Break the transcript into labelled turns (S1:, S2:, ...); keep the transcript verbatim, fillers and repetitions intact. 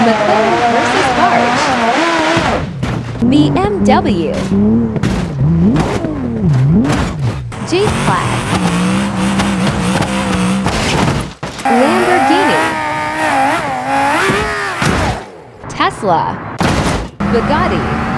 S1: McLaren versus Barge. B M W. G-Class. Lamborghini. Tesla. Bugatti.